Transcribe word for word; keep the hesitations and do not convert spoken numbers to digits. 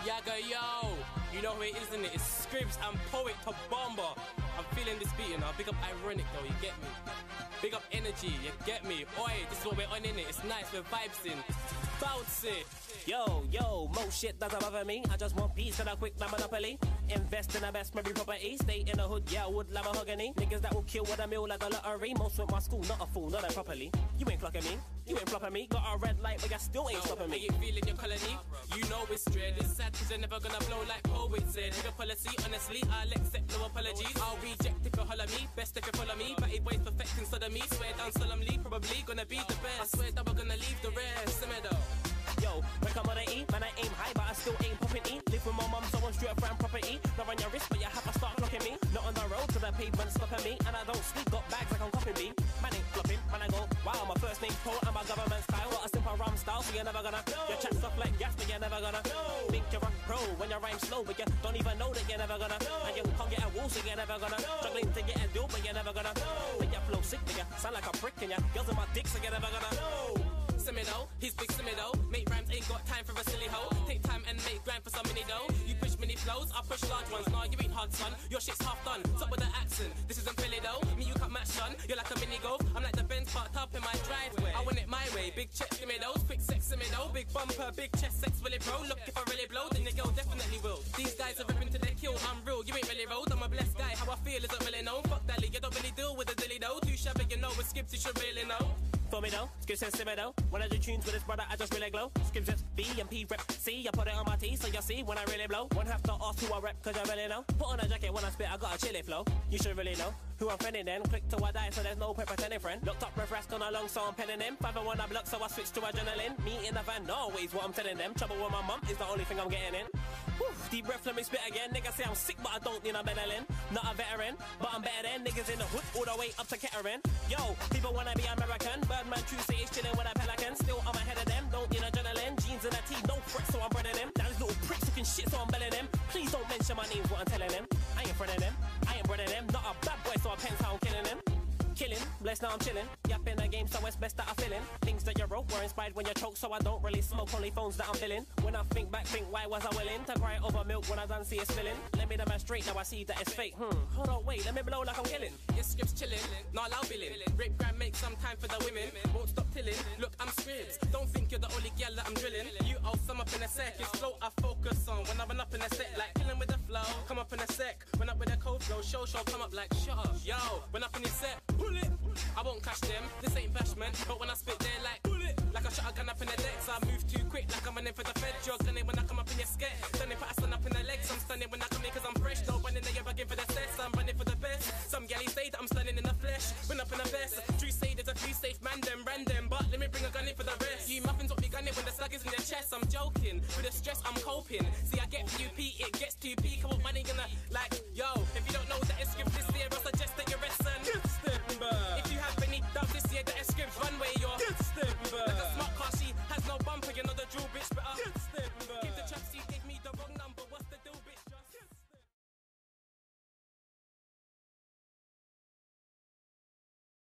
Yaga, yo, you know who it is, isn't it? It's Skribz and Poet to Bomber. I'm feeling this beat, you know. Big up ironic though, you get me. Big up energy, you get me. Oi, this is what we're on, innit? It's nice, we're vibes in. Bounce it. Yo, yo, most shit doesn't bother me. I just want peace and a quick monopoly. Invest in the best maybe property. Stay in the hood, yeah, I would like mahogany. Niggas that will kill with a meal like the lottery. Most went my school, not a fool, not that properly. You ain't clocking me, you ain't flopping me. Got a red light, but you still ain't stopping me. You feeling your colony? You know it's dread. It's sad cause you're never gonna blow like Poet said. Nigga policy, honestly, I'll accept no apologies. I'll reject if you holler me, best if you follow me. Batty boys perfecting sodomy. Swear down solemnly, probably gonna be the best. I swear that we're gonna leave the rest. See me though. Yo, when come on the E, man I aim high but I still ain't popping E. Live with my mum so I'm straight from property. Not on your wrist but you have to start clocking me. Not on the road to the pavement stopping me. And I don't sleep, got bags like I'm copying me. Man ain't flopping, man I go, wow my first name's Paul and my government style. Got a simple rhyme style so you're never gonna no. Your chat stuff like gas but you're never gonna no. Think you're a pro when you rhyme slow but you don't even know that you're never gonna no. And you can't get a wall so you're never gonna no. Struggling to get a deal but you're never gonna no. Think you flow sick but you sound like a prick and you girls in my dick so you're never gonna no. Simido, he's big Simido. Make rhymes, ain't got time for a silly hoe. Take time and make grind for some mini dough. You push mini flows, I push large ones. Nah, you ain't hard, son. Your shit's half done. Top with the accent, this isn't Philly though. Me, you can't match, son. You're like a mini golf. I'm like the Benz parked up in my driveway. I want it my way. Big chest, give me those. Quick sex, Simido. Big bumper, big chest, sex, will it bro? Look, if I really blow, then your girl definitely will. These guys are ripping to their kill. I'm real, you ain't really rolled. I'm a blessed guy. How I feel isn't really known. Fuck Dally, you don't really deal with the dilly though. Too shabby, you know. With Skribz, you should really know. For me though, Skribz says Simido. When I do tunes with this brother, I just really glow. Skribz says B and P rep C. I put it on my T so you see when I really blow. Won't have to ask who I rep cause I really know. Put on a jacket when I spit, I got a chilly flow. You should really know who I'm friending then. Click till I die so there's no point pretending friend. Locked up with Rask on a long so I'm penning him. Five and one I block so I switch to adrenaline. Me in the van, no always what I'm telling them. Trouble with my mum is the only thing I'm getting in. Whew, deep breath, let me spit again. Niggas say I'm sick but I don't need a Benelin. Not a veteran, but I'm better than niggas in the hood all the way up to Kettering. Yo, people wanna be American. Birdman true say it's chilling with a pelican. Still I'm ahead of them, don't need adrenaline. Jeans and a tee, no fret so I'm breading them. Now these little pricks looking shit so I'm belling them. Please don't mention my name, what I'm telling them. I ain't friending them, I ain't breading them. Not a bad boy so I pens how I'm killing them. Killing, blessed now I'm chilling. Yap in the game so it's best that I feel in. Things that you wrote were inspired when you choke so I don't really smoke only phones that I'm filling. When I think back, think why was I willing to cry over milk when I done see it spilling. Let me the man straight now I see that it's fake. Hmm, hold on wait, let me blow like I'm killing. It's Skribz chilling, not loud billing. Rape grind, make some time for the women. Won't stop tilling, look I'm Skribz. Don't think you're the only gal that I'm drilling. You all sum up in a sec, it's flow I focus on. When I run up in a set like killing with the flow. Come up in a sec, run up with a cold flow. Show show come up like shut up. Yo, run up in your set, pull it. I won't clash them, this ain't bashment. But when I spit they're like bullet. Like I shot a gun up in the decks. I move too quick like I'm running for the fed. You're gunning when I come up in your sket. Stunning for I stand up in the legs. I'm stunning when I come in cause I'm fresh. Don't run in there, you're bugging for the cess. I'm running for the best. Some galley say that I'm stunning in the flesh. Run up in the vest. True say there's a few safe man them random. But let me bring a gun in for the rest. You muffins won't be gunning when the slug is in your chest. I'm joking, with the stress I'm coping. See I get P U P, it gets too peak. Come on money gonna like, yo. If you don't know that it's Skribz this year, I suggest that you rest and good step back. If you have any doubts this year that it's Skribz runway, you're good step back. Like a smart car, she has no bumper, you know the drill bitch.